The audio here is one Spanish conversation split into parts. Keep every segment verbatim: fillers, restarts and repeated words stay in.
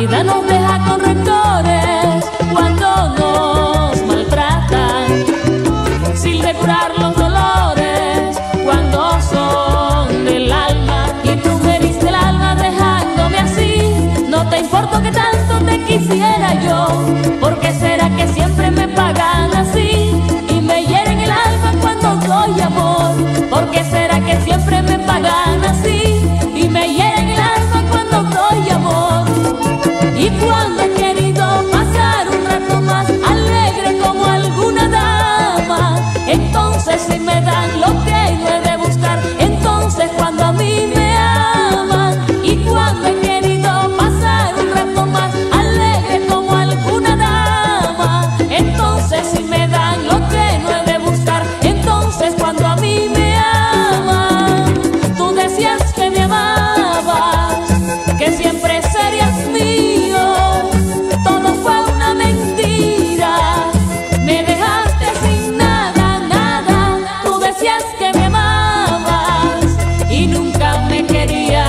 vida nos deja con rencores cuando nos maltratan, sin de curar los dolores cuando son del alma. Y tú me heriste el alma dejándome así. No te importa que tanto te quisiera yo, ¿por qué será que siempre me pagan así? Y me hieren el alma cuando doy amor, ¿por qué será que siempre me pagan así? Y me hieren el alma cuando doy amor. Y cuando he querido pasar un rato más alegre como alguna dama, entonces si me dan lo que no he de buscar, entonces cuando a mí me aman. Y cuando he querido pasar un rato más alegre como alguna dama, entonces si me dan lo que no he de buscar, entonces cuando a mí me aman. Tú decías que me amabas, que siempre serías mío, todo fue una mentira, me dejaste sin nada, nada. Tú decías que me amabas y nunca me querías.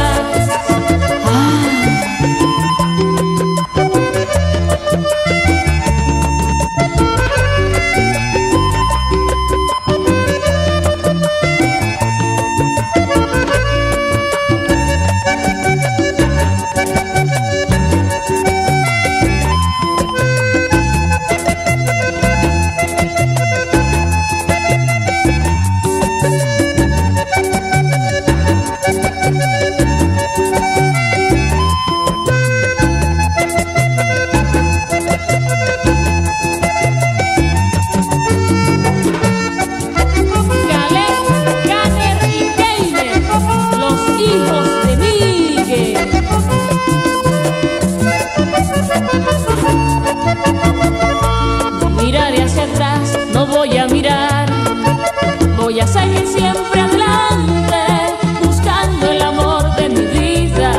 Miraré hacia atrás, no voy a mirar, voy a seguir siempre adelante, buscando el amor de mi vida.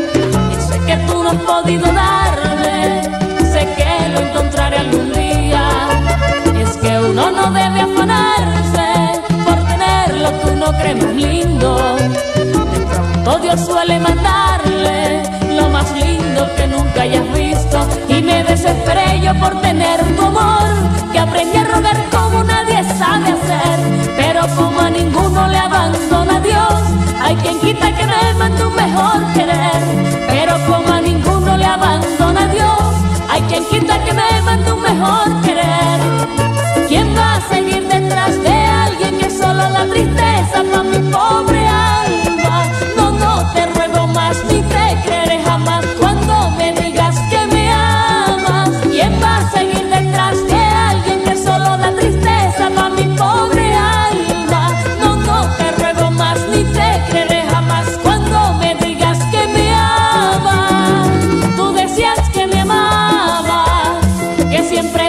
Y sé que tú no has podido darme, sé que lo encontraré algún día. Es que uno no debe afanarse por tener lo que uno cree más lindo. De pronto Dios suele mandarle lo más lindo que nunca hayas visto. Y me desesperé yo por tener tu amor, que aprendí a rogar como nadie sabe hacer. Pero como a ninguno le abandona Dios, hay quien quita que me mande un mejor querer. Pero como a ninguno le abandona Dios, hay quien quita que me mande un mejor querer. ¿Quién va a seguir detrás de alguien que solo la tristeza pa' mi pobre alma? No, no te ruego más ni te creeré jamás cuando me digas que me amas. ¿Quién va a seguir detrás de alguien que solo da tristeza pa' mi pobre alma? No, no te ruego más ni te creeré jamás cuando me digas que me amas. Tú decías que me amabas, que siempre